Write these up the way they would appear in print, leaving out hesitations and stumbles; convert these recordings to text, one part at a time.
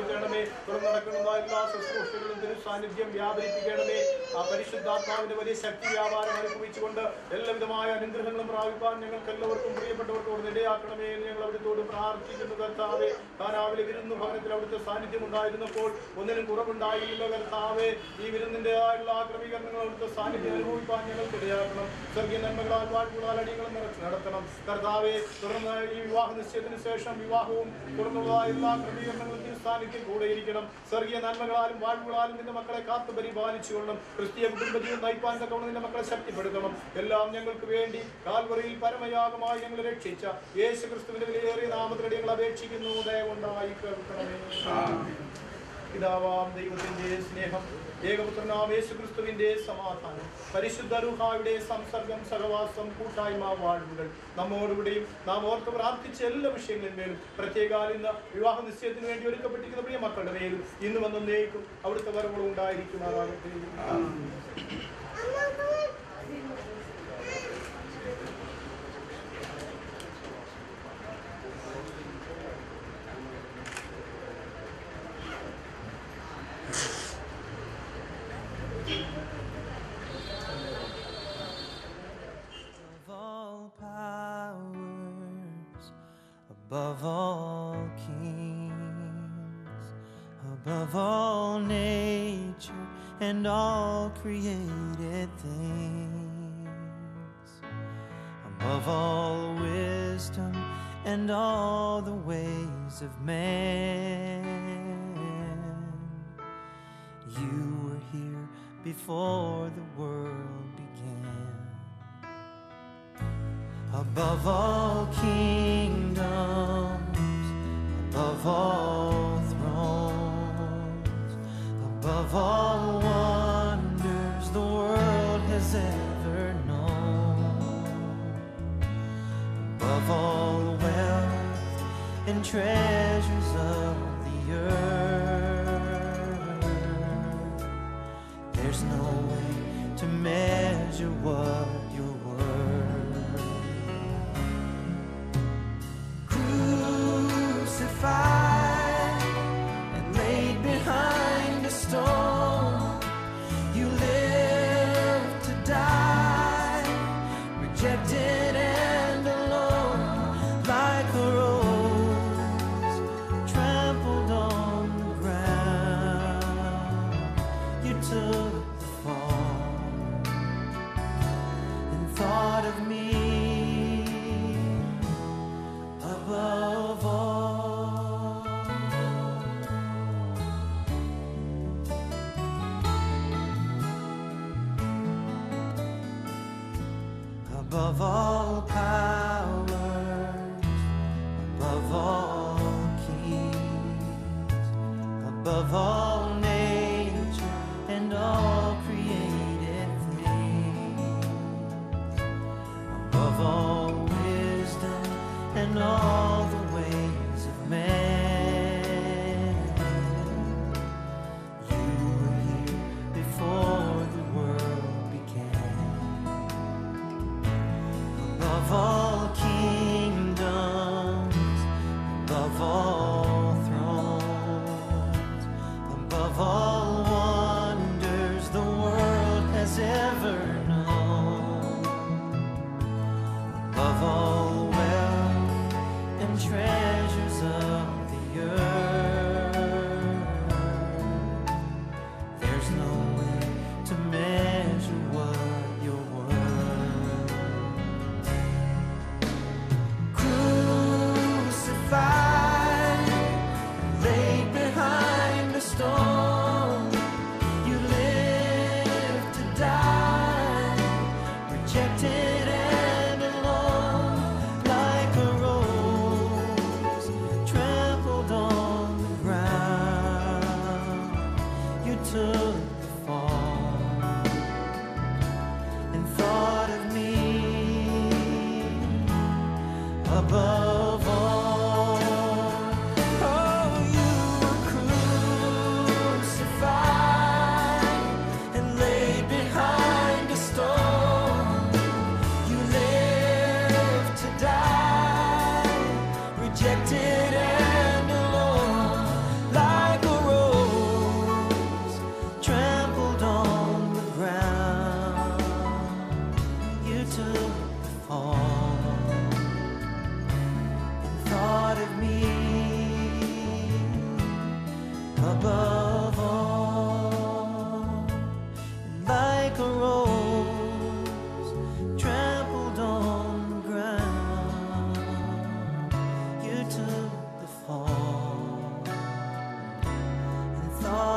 എല്ലാ ശുശ്രൂഷകളും തിരുസാന്നിധ്യം വ്യാപരിപ്പിക്കണമേ. ആ പരിശുദ്ധാത്മാവിന്റെ വലിയ ശക്തി വ്യാപാരം അനുഭവിച്ചുകൊണ്ട് എല്ലാവിധമായ അനുഗ്രഹങ്ങളും പ്രാപിപ്പാൻ ഞങ്ങൾക്ക് എല്ലാവർക്കും പ്രിയപ്പെട്ടവർക്കോട് ഇടയാക്കണമേ എന്ന് ഞങ്ങൾ അവിടുത്തോട് പ്രാർത്ഥിക്കുന്നു കർത്താവേ. കാനാവിലെ വിരുന്ന് ഭവനത്തിൽ അവിടുത്തെ സാന്നിധ്യം ഉണ്ടായിരുന്നപ്പോൾ ഒന്നിനും കുറവുണ്ടായില്ല കർത്താവേ. ഈ വിരുന്നിൻ്റെതായുള്ള ക്രമീകരണങ്ങൾ അവിടുത്തെ സാന്നിധ്യം അനുഭവിപ്പാൻ ഞങ്ങൾക്ക് ഇടയാക്കണം. സ്വർഗീയ നന്മകളാൽ വാഴ്വുകളാൽ അടിയങ്ങളും നിറച്ച് നടത്തണം കർത്താവേ. തുടർന്ന് ഈ വിവാഹ നിശ്ചയത്തിന് ശേഷം വിവാഹവും തുടർന്നുള്ളതായ എല്ലാ ക്രമീകരണങ്ങളും സാന്നിധ്യം കൂടെ ഇരിക്കണം. സ്വർഗീയ നന്മകളാലും വാഴ്വുകളാലും നിന്റെ മക്കളെ കാത്തു പരിപാലിച്ചുകൊള്ളും. ക്രിസ്തീയ കുടുംബജീവൻ നയിപ്പാൻ തക്കവണ്ണം നിന്റെ മക്കളെ ശക്തിപ്പെടുത്തണം. എല്ലാം ഞങ്ങൾക്ക് വേണ്ടി കാൽവറിയിൽ പരമയാഗമായി ഞങ്ങൾ രക്ഷിച്ച യേശു ക്രിസ്തുവിന്റെ വിലയേറിയ നാമത്തിലൂടെ ഞങ്ങൾ അപേക്ഷിക്കുന്നു. ദയവുണ്ടായി കേൾക്കണമേ. പിതാവാം ദൈവത്തിന്റെ സ്നേഹം, ഏകപുത്രനാം യേശു ക്രിസ്തുവിന്റെ സമാധാനം, പരിശുദ്ധ റൂഹായുടെ സംസർഗം, സഹവാസം, കൂട്ടായ്മ, വാഴ്വുകൾ നമ്മോടുകൂടിയും നാം ഓർത്ത് പ്രാർത്ഥിച്ച എല്ലാ വിഷയങ്ങളിന്മേലും പ്രത്യേകാൽ ഇന്ന് വിവാഹ നിശ്ചയത്തിന് വേണ്ടി ഒരുക്കപ്പെട്ടിരിക്കുന്ന പ്രിയ മക്കളുടെ മേലും ഇന്ന് വന്നേക്കും അവിടുത്തെ വരവുകളും ഉണ്ടായിരിക്കുമാറാകട്ടെ. Above all kings, above all nature and all created things, above all wisdom and all the ways of man, you were here before the world began. Above all kingdoms, above all thrones, above all wonders the world has ever known, above all wealth and treasures of the earth, there's no way to measure what you're worth. And laid behind a stone, you lived to die, rejected and alone, like a rose trampled on the ground. You took the fall and thought of me above all. Above all powers, above all kings, above all nature and all created things, above all wisdom and all the ways of man, you were here before the world began. Above all kingdoms, above all thrones, above all wonders the world has ever known, above all wealth and treasures of the earth, there's no way to measure what you're worth. Crucified, laid behind a stone, you lived to die, rejected and alone, like a rose trampled on the ground. You took the fall and thought of me above all. Oh, you were crucified.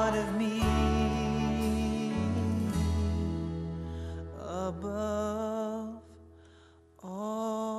part of me above all.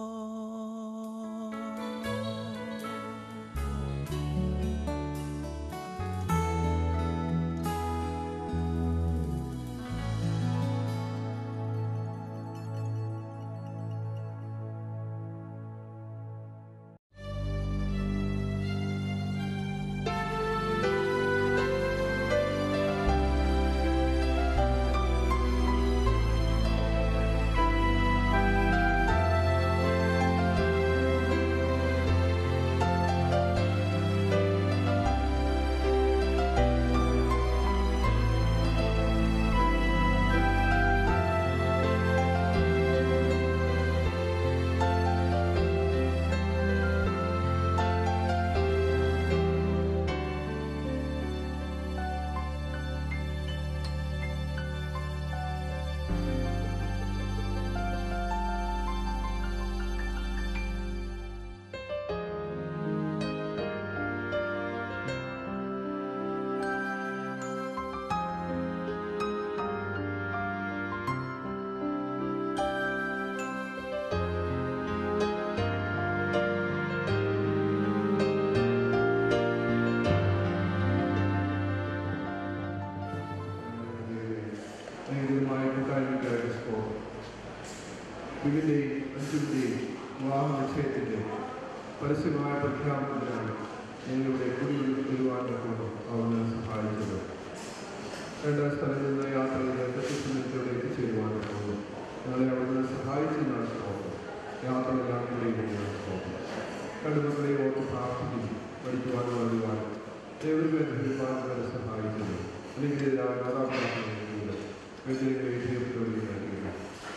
ഇതിൻ്റെയും അഞ്ചിൻ്റെയും വിവാഹ നിശ്ചയത്തിൻ്റെ പരസ്യമായ പ്രഖ്യാപനത്തിലാണ് ഞങ്ങളുടെ കുടിയിരുവാനോട് അവിടുന്ന് സഹായിച്ചത്. 2 സ്ഥലങ്ങളിൽ നിന്ന് യാത്ര ചെയ്ത് കൃത്യസമയത്തോടെ എത്തിച്ചേരുവാനോട് ഞങ്ങളെ അവിടുന്ന് സഹായിച്ചതിനാണ് സ്തോത്രം. യാത്രയെല്ലാം കൂടിയാണ് സ്തോത്രം. കണ്ടുമക്കളെ ഓർത്ത് പ്രാർത്ഥിക്കുകയും പഠിക്കുവാനും അറിയുവാനും ദൈവത്തെ അനുഭവിക്കുവാനും സഹായിച്ചത് അല്ലെങ്കിൽ മാതാപിതാക്കളുടെ നൽകിയത്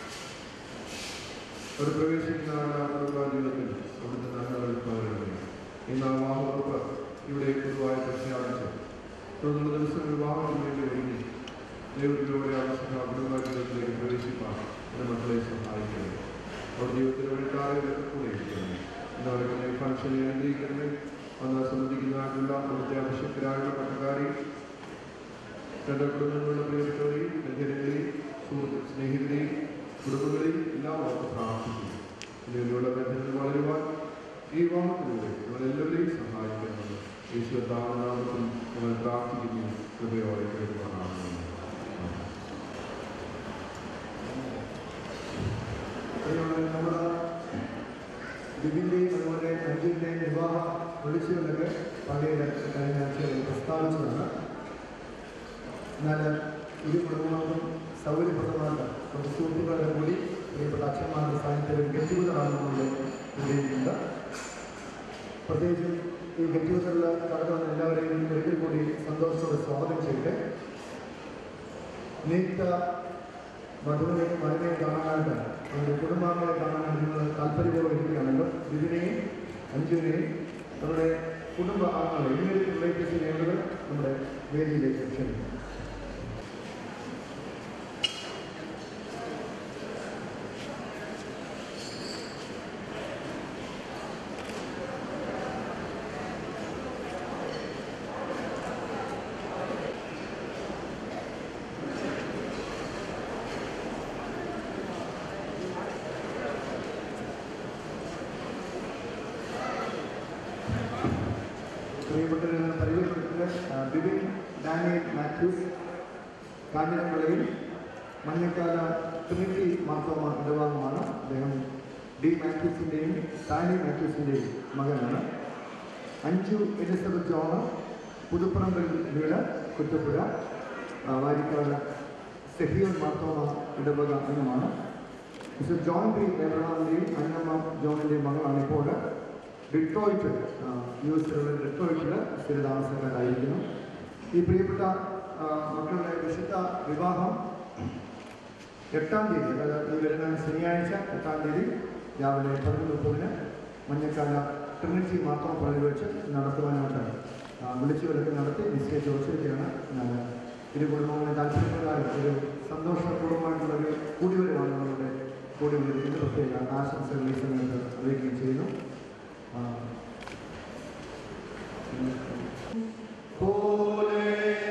ഒരു പ്രവേശിക്കുന്ന ജീവിതത്തിൽ അവിടുത്തെ നന്മകൾ പകരുകയും ഇന്ന് ആ വിവാഹവകുപ്പ് ഇവിടെ പൊതുവായി പ്രഖ്യാപിച്ച് തുടർന്നുള്ള ദിവസം വിവാഹത്തിന് വേണ്ടി ഒരുങ്ങി ദൈവത്തിലൂടെ ആവശ്യമായ കുടുംബ ജീവിതത്തിലേക്ക് പ്രവേശിപ്പാൻ എൻ്റെ മക്കളെ സഹായിക്കുന്നത്. അവരുടെ ജീവിതത്തിൽ വഴിക്കാറുകളൊക്കെ കൂടെ ഇരിക്കുന്നത് ഇന്നവരുടെ ഫംഗ്ഷൻ അനുഗ്രഹിക്കുന്നത് വന്നാൽ സംബന്ധിക്കുന്നതായിട്ടുള്ള അവിടുത്തെ അഭിഷക്തരായുള്ള പട്ടക്കാരി 2 കുടുംബങ്ങളുടെ പ്രിയപ്പെട്ടവരെയും ബന്ധുക്കളെയും സ്നേഹിതരെയും കുടുംബങ്ങളെയും എല്ലാം ഓർത്ത് പ്രാർത്ഥിക്കുന്നു. ഇതിലൂടെ ബന്ധങ്ങൾ വളരുവാൻ ഈ വിവാഹത്തിലൂടെ നമ്മളെല്ലാവരെയും സഹായിക്കുന്നത് ഈശ്വരനാമത്തിൽ നമ്മൾ പ്രാർത്ഥിക്കുന്നു. കൃപയോടെ കേൾക്കുവാനാണ്. നമ്മുടെ ബിബിൻ്റെയും അതുപോലെ അഞ്ജുവിൻ്റെയും വിവാഹം വിളിച്ചുകൊണ്ടൊക്കെ പഴയ കഴിഞ്ഞ ആഴ്ചയിൽ പ്രസ്താവിച്ചതാണ്. എന്നാൽ ഇരു കുടുംബങ്ങൾക്കും സൗകര്യപ്രദമായിട്ട് കുറച്ച് സുഹൃത്തുക്കളെ കൂടി പ്രിയപ്പെട്ട അച്ഛന്മാരുടെ സാന്നിധ്യത്തിൽ ഗെറ്റുഗതറാണെന്നുള്ളത് ഉദ്ദേശിക്കുന്നത്. പ്രത്യേകിച്ചും ഈ ഗെറ്റുഗതറിൽ കടന്നു വന്ന എല്ലാവരെയും ഒരിക്കൽ കൂടി സന്തോഷത്തോടെ സ്വാഗതം ചെയ്ത് നീത്ത മധുവിനെയും മകനെയും കാണാനായിട്ട് അവരുടെ കുടുംബാംഗങ്ങളെ കാണാനായിട്ട് നിങ്ങൾ താല്പര്യപൂർവ്വം ഇരിക്കുകയാണല്ലോ. ഇതിനെയും അഞ്ജുവിനെയും നമ്മുടെ കുടുംബ അംഗങ്ങളെ ഇവരിലേക്ക് ചെയ്യേണ്ടത് നമ്മുടെ വേദിയിലേക്ക് ക്ഷണിക്കും. പ്രിയപ്പെട്ടവരെ പരിചയപ്പെടുത്തുന്നത് ബിബിൻ ഡാനിയൽ മാത്യൂസ്, കാഞ്ഞിരപ്പുഴയിൽ മഞ്ഞക്കാല ട്രിനിറ്റി മാർത്തോമ ഇടവാംഗമാണ്. അദ്ദേഹം ഡി മാത്യൂസിൻ്റെയും ഡാനി മാത്യൂസിൻ്റെയും മകനാണ്. അഞ്ജു എലിസബത്ത് ജോണ് പുതുപ്പറമ്പിൽ വീട് കുറ്റപ്പുഴ വാരിക്കാട് സെഹിയോൻ മാർത്തോമ ഇടവക അംഗമാണ്. മിസ്റ്റർ ജോൺ ബി എബ്രഹാമിൻ്റെയും അന്നമ്മ ജോണിൻ്റെയും മകളാണ്. ഇപ്പോൾ ഡിട്രോയിറ്റ് യുഎസിലുള്ള ഡിട്രോയിറ്റിൽ സ്ഥിരതാമസക്കാരായിരിക്കുന്നു. ഈ പ്രിയപ്പെട്ട മക്കളുടെ വിശുദ്ധ വിവാഹം 8-ാം തീയതി, അതായത് ഈ വരുന്ന ശനിയാഴ്ച 8-ാം തീയതി രാവിലെ 11:30 മഞ്ഞക്കാല ട്രിനിറ്റി മാർത്തോമ പള്ളിയിൽ വെച്ച് നടത്തുവാനായിട്ട് വിളിച്ചുവരൊക്കെ നടത്തി നിശ്ചയിച്ച് വച്ചിരിക്കുകയാണ്. ഞാൻ ഇരു കുടുംബങ്ങളെ താല്പര്യപ്രകാരം ഒരു സന്തോഷപൂർവ്വമായിട്ടുള്ളൊരു കൂടിവരവാണ് നമ്മളുടെ കൂടി വന്നിരിക്കുന്നത്. പ്രത്യേക ആശംസകൾ ഈ സമയത്ത് അറിയിക്കുകയും ചെയ്യുന്നു. Holy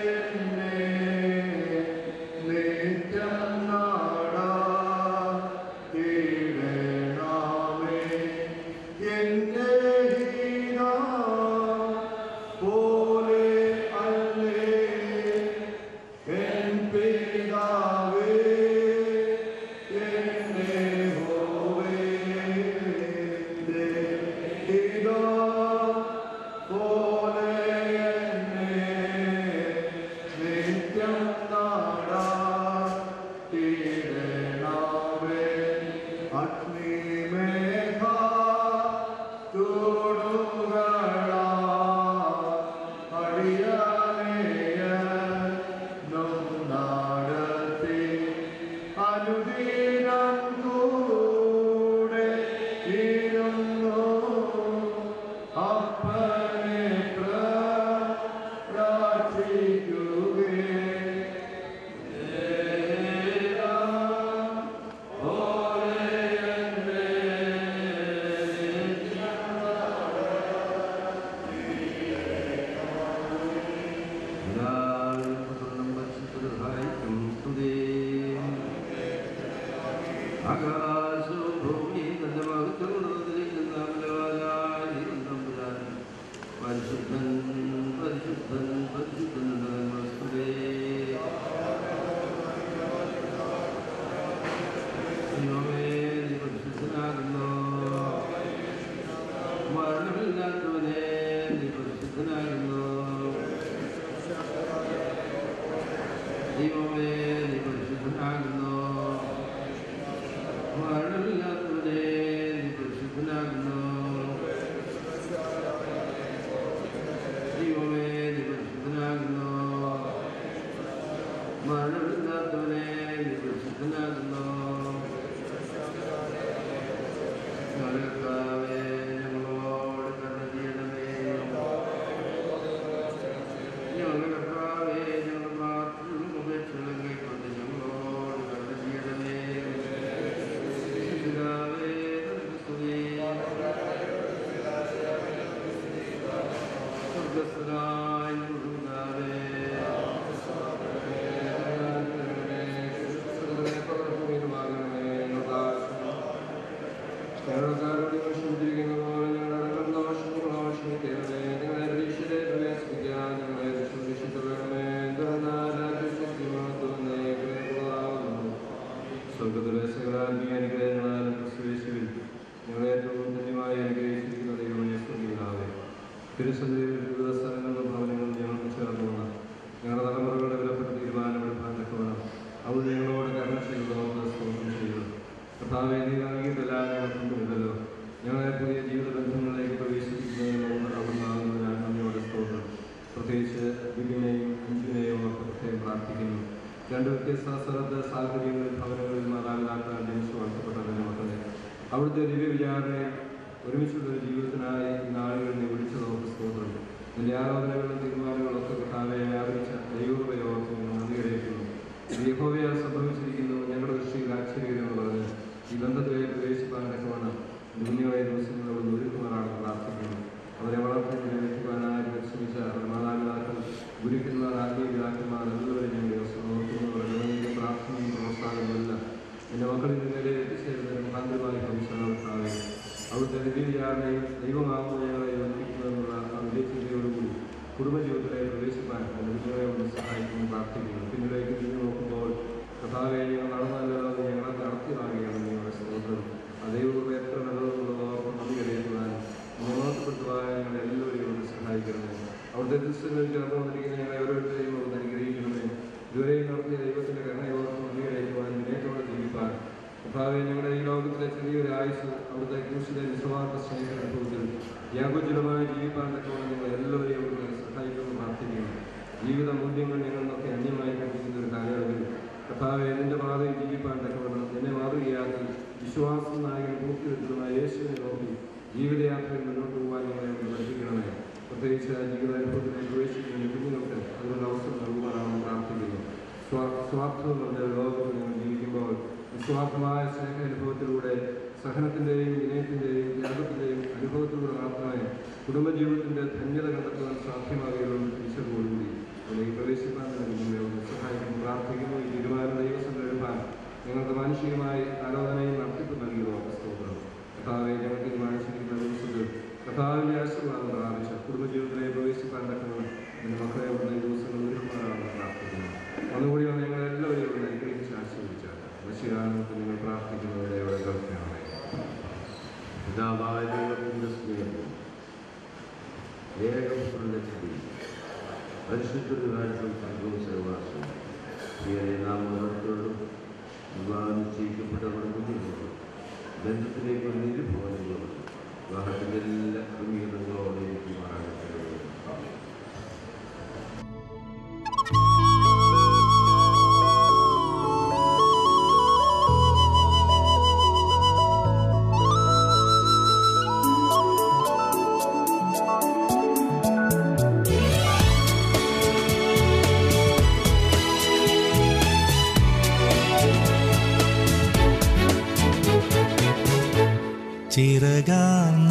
ചിറകാർന്ന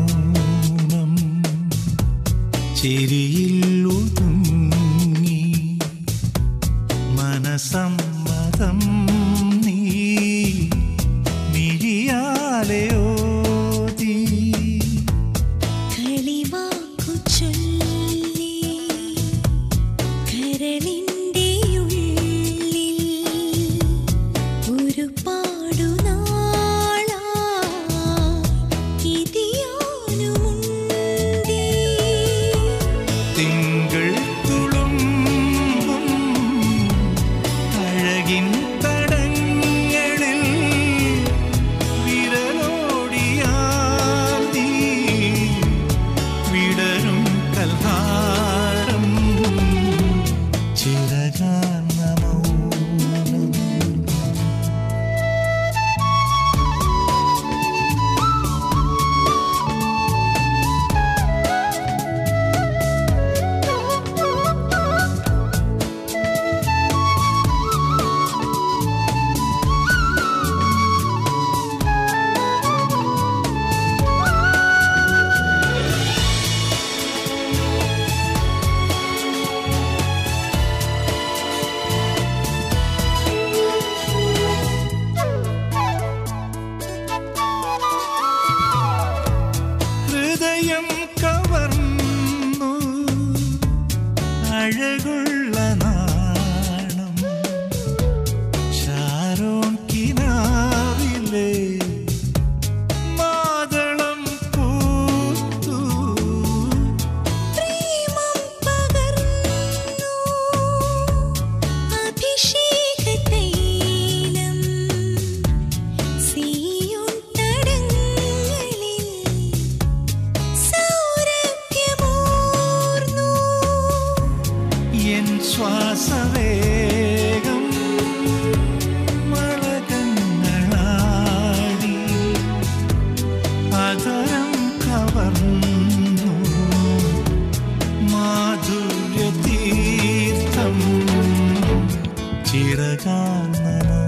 മൗനം ചിരിയിൽ ഒതുങ്ങി മനസമ്മതം നീ മിഴിയാലെ ഓതി കളിവാക്കു ചൊല്ലി കരളിൻ്റെ ഉള്ളിൽ ഒരു പാടുനാ അഴകുള്ള നാണം ഷാരോൺ കിനാവിലെ മാതളം പൂത്തു പ്രേമം പകർന്നു അഭിഷേക തൈലം സീയോൻ തടങ്ങളിൽ സൗരഭ്യമൂർന്നു എൻ ശ്വാസവേഗം മലകങ്ങളാടി അതരം കവർന്നു മാധുര്യതീർത്ഥം ചിറകാൽ നന